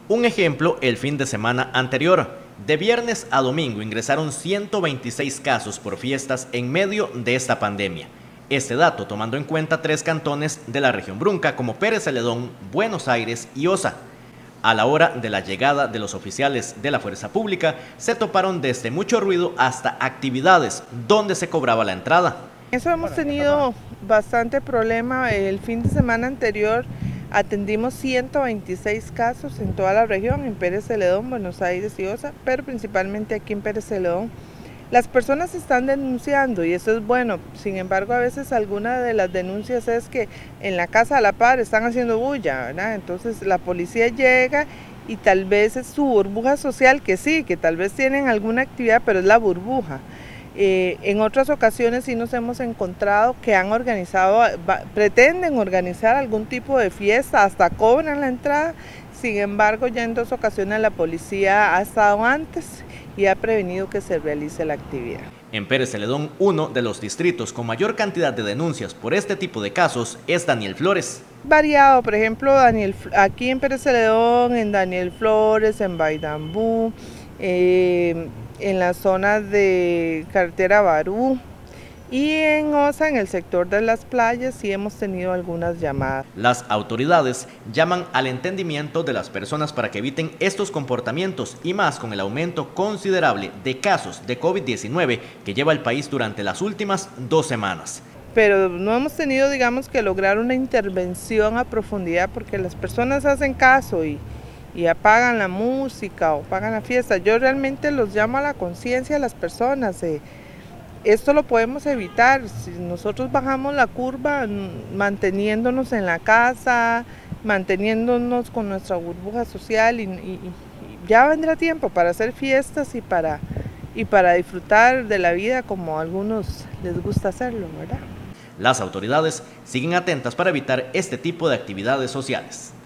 Un ejemplo, el fin de semana anterior. De viernes a domingo ingresaron 126 casos por fiestas en medio de esta pandemia. Este dato tomando en cuenta 3 cantones de la región Brunca como Pérez Celedón, Buenos Aires y Osa. A la hora de la llegada de los oficiales de la fuerza pública, se toparon desde mucho ruido hasta actividades donde se cobraba la entrada. Eso hemos tenido bastante problema. El fin de semana anterior atendimos 126 casos en toda la región, en Pérez Celedón, Buenos Aires y Osa, pero principalmente aquí en Pérez Celedón. Las personas están denunciando y eso es bueno, sin embargo a veces alguna de las denuncias es que en la casa a la par están haciendo bulla, ¿verdad? Entonces la policía llega y tal vez es su burbuja social, que sí, que tal vez tienen alguna actividad, pero es la burbuja. En otras ocasiones sí nos hemos encontrado que han organizado, pretenden organizar algún tipo de fiesta, hasta cobran la entrada. Sin embargo, ya en 2 ocasiones la policía ha estado antes y ha prevenido que se realice la actividad. En Pérez Celedón, uno de los distritos con mayor cantidad de denuncias por este tipo de casos es Daniel Flores. Variado, por ejemplo, aquí en Pérez Celedón, en Daniel Flores, en Baidambú, en la zona de Carretera Barú y en Osa, en el sector de las playas, sí hemos tenido algunas llamadas. Las autoridades llaman al entendimiento de las personas para que eviten estos comportamientos y más con el aumento considerable de casos de COVID-19 que lleva el país durante las últimas 2 semanas. Pero no hemos tenido, digamos, que lograr una intervención a profundidad porque las personas hacen caso y apagan la música o apagan la fiesta. Yo realmente los llamo a la conciencia de las personas. Esto lo podemos evitar si nosotros bajamos la curva manteniéndonos en la casa, manteniéndonos con nuestra burbuja social y ya vendrá tiempo para hacer fiestas y para disfrutar de la vida como a algunos les gusta hacerlo, ¿verdad? Las autoridades siguen atentas para evitar este tipo de actividades sociales.